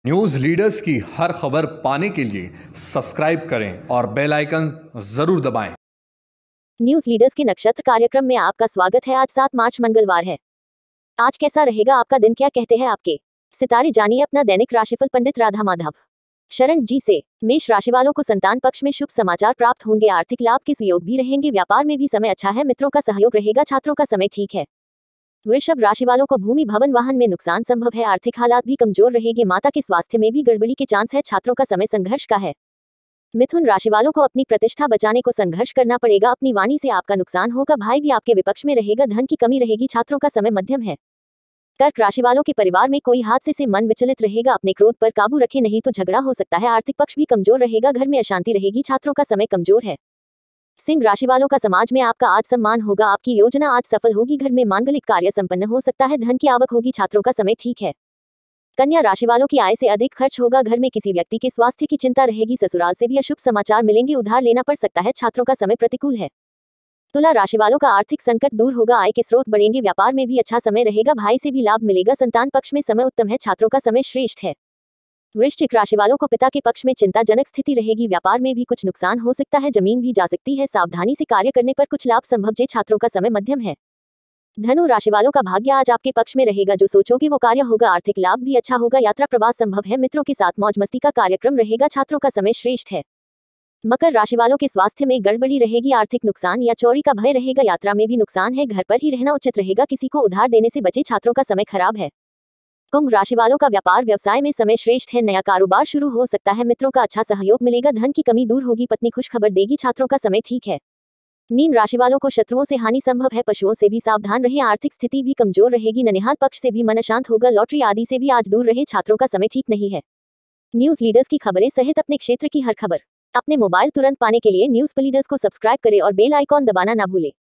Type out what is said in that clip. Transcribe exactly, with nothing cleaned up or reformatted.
News leaders की हर खबर पाने के लिए सब्सक्राइब करें और बेल आइकन जरूर दबाएं। न्यूज लीडर्स के नक्षत्र कार्यक्रम में आपका स्वागत है। आज सात मार्च मंगलवार है। आज कैसा रहेगा आपका दिन, क्या कहते हैं आपके सितारे, जानिए अपना दैनिक राशिफल पंडित राधा माधव शरण जी से। मेष राशि वालों को संतान पक्ष में शुभ समाचार प्राप्त होंगे। आर्थिक लाभ के सुयोग भी रहेंगे। व्यापार में भी समय अच्छा है। मित्रों का सहयोग रहेगा। छात्रों का समय ठीक है। वृषभ राशि वालों को भूमि भवन वाहन में नुकसान संभव है। आर्थिक हालात भी कमजोर रहेंगे। माता के स्वास्थ्य में भी गड़बड़ी के चांस है। छात्रों का समय संघर्ष का है। मिथुन राशि वालों को अपनी प्रतिष्ठा बचाने को संघर्ष करना पड़ेगा। अपनी वाणी से आपका नुकसान होगा। भाई भी आपके विपक्ष में रहेगा। धन की कमी रहेगी। छात्रों का समय मध्यम है। कर्क राशि वालों के परिवार में कोई हादसे से मन विचलित रहेगा। अपने क्रोध पर काबू रखें, नहीं तो झगड़ा हो सकता है। आर्थिक पक्ष भी कमजोर रहेगा। घर में अशांति रहेगी। छात्रों का समय कमजोर है। सिंह राशि वालों का समाज में आपका आज सम्मान होगा। आपकी योजना आज सफल होगी। घर में मांगलिक कार्य संपन्न हो सकता है। धन की आवक होगी। छात्रों का समय ठीक है। कन्या राशि वालों की आय से अधिक खर्च होगा। घर में किसी व्यक्ति के स्वास्थ्य की चिंता रहेगी। ससुराल से भी अशुभ समाचार मिलेंगे। उधार लेना पड़ सकता है। छात्रों का समय प्रतिकूल है। तुला राशि वालों का आर्थिक संकट दूर होगा। आय के स्रोत बढ़ेंगे। व्यापार में भी अच्छा समय रहेगा। भाई से भी लाभ मिलेगा। संतान पक्ष में समय उत्तम है। छात्रों का समय श्रेष्ठ है। वृश्चिक राशि वालों को पिता के पक्ष में चिंताजनक स्थिति रहेगी। व्यापार में भी कुछ नुकसान हो सकता है। जमीन भी जा सकती है। सावधानी से कार्य करने पर कुछ लाभ संभव है। छात्रों का समय मध्यम है। धनु राशि वालों का भाग्य आज आपके पक्ष में रहेगा। जो सोचोगे वो कार्य होगा। आर्थिक लाभ भी अच्छा होगा। यात्रा प्रवास संभव है। मित्रों के साथ मौज मस्ती का कार्यक्रम रहेगा। छात्रों का समय श्रेष्ठ है। मकर राशि वालों के स्वास्थ्य में गड़बड़ी रहेगी। आर्थिक नुकसान या चोरी का भय रहेगा। यात्रा में भी नुकसान है। घर पर ही रहना उचित रहेगा। किसी को उधार देने से बचे। छात्रों का समय खराब है। कुंभ राशि वालों का व्यापार व्यवसाय में समय श्रेष्ठ है। नया कारोबार शुरू हो सकता है। मित्रों का अच्छा सहयोग मिलेगा। धन की कमी दूर होगी। पत्नी खुश खबर देगी। छात्रों का समय ठीक है। मीन राशि वालों को शत्रुओं से हानि संभव है। पशुओं से भी सावधान रहें। आर्थिक स्थिति भी कमजोर रहेगी। ननिहाल पक्ष से भी मन अशांत होगा। लॉटरी आदि से भी आज दूर रहें। छात्रों का समय ठीक नहीं है। न्यूज लीडर्स की खबरें सहित अपने क्षेत्र की हर खबर अपने मोबाइल तुरंत पाने के लिए न्यूज लीडर्स को सब्सक्राइब करें और बेल आइकॉन दबाना ना भूलें।